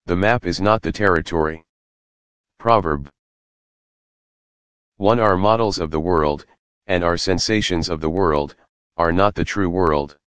The map is not the territory. Proverb. 1. Our models of the world, and our sensations of the world, are not the true world.